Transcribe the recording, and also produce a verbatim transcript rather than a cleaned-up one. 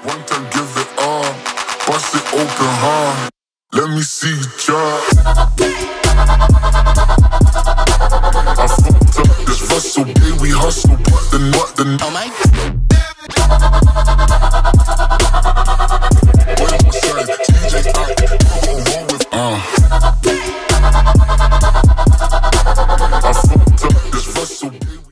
One time give it all, bust it open hard. Let me see you try. I fucked up this Russell, baby, we hustle, but the what the Oh my. Boy, on my side, D J, I, roll with, uh.